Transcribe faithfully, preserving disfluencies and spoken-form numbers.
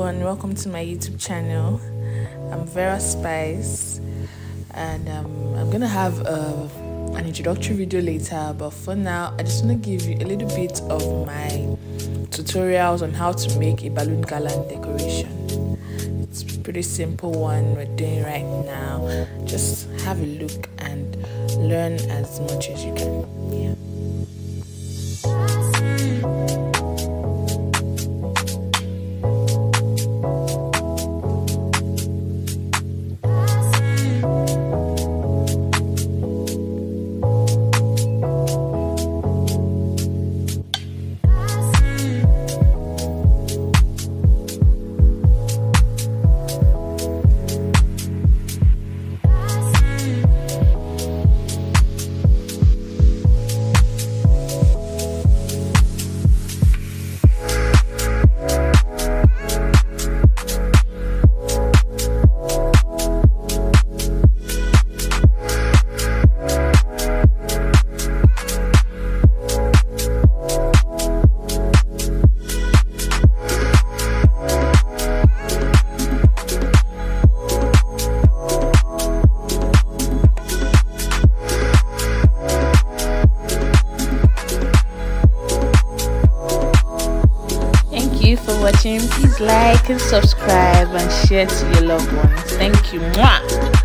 everyone, welcome to my YouTube channel. I'm Veraspice, and um, I'm gonna have a, an introductory video later, but for now I just want to give you a little bit of my tutorials on how to make a balloon garland decoration. It's a pretty simple one we're doing right now. Just have a look and learn as much as you can. Yeah. For watching, please like and subscribe and share to your loved ones. Thank you. Mwah!